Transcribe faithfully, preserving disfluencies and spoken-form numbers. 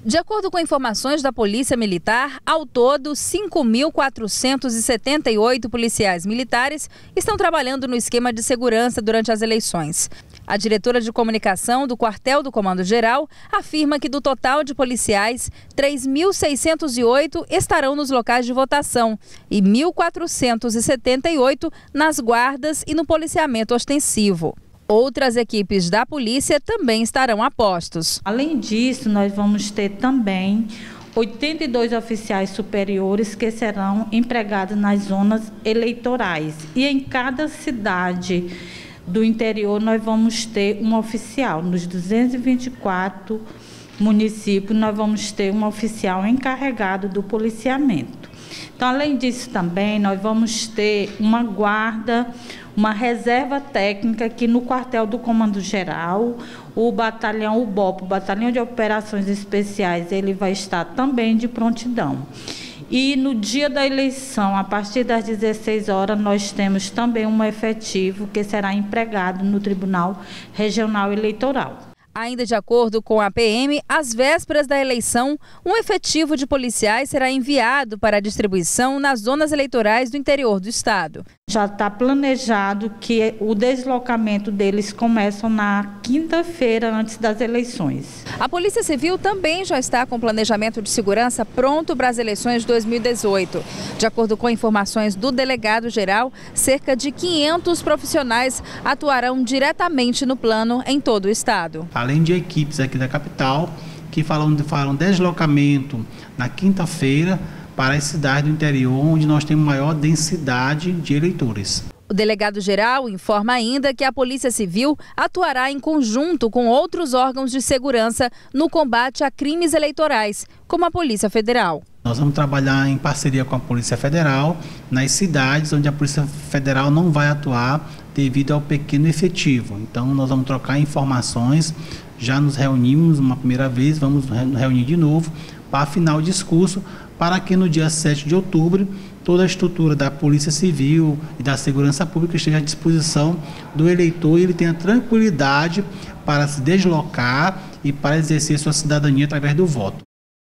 De acordo com informações da Polícia Militar, ao todo, cinco mil quatrocentos e setenta e oito policiais militares estão trabalhando no esquema de segurança durante as eleições. A diretora de comunicação do Quartel do Comando Geral afirma que do total de policiais, três mil seiscentos e oito estarão nos locais de votação e mil quatrocentos e setenta e oito nas guardas e no policiamento ostensivo. Outras equipes da polícia também estarão a postos. Além disso, nós vamos ter também oitenta e dois oficiais superiores que serão empregados nas zonas eleitorais. E em cada cidade do interior nós vamos ter um oficial. Nos duzentos e vinte e quatro municípios nós vamos ter um oficial encarregado do policiamento. Então, além disso também, nós vamos ter uma guarda, uma reserva técnica aqui no quartel do Comando Geral. O batalhão, o B O P, o Batalhão de Operações Especiais, ele vai estar também de prontidão. E no dia da eleição, a partir das dezesseis horas, nós temos também um efetivo que será empregado no Tribunal Regional Eleitoral. Ainda de acordo com a P M, às vésperas da eleição, um efetivo de policiais será enviado para a distribuição nas zonas eleitorais do interior do estado. Já está planejado que o deslocamento deles começa na quinta-feira antes das eleições. A Polícia Civil também já está com planejamento de segurança pronto para as eleições de dois mil e dezoito. De acordo com informações do delegado-geral, cerca de quinhentos profissionais atuarão diretamente no plano em todo o estado. Além de equipes aqui da capital, que falam, falam deslocamento na quinta-feira para as cidades do interior, onde nós temos maior densidade de eleitores. O delegado-geral informa ainda que a Polícia Civil atuará em conjunto com outros órgãos de segurança no combate a crimes eleitorais, como a Polícia Federal. Nós vamos trabalhar em parceria com a Polícia Federal nas cidades onde a Polícia Federal não vai atuar devido ao pequeno efetivo. Então, nós vamos trocar informações, já nos reunimos uma primeira vez, vamos nos reunir de novo para afinar o discurso, para que no dia sete de outubro toda a estrutura da Polícia Civil e da Segurança Pública esteja à disposição do eleitor e ele tenha tranquilidade para se deslocar e para exercer sua cidadania através do voto.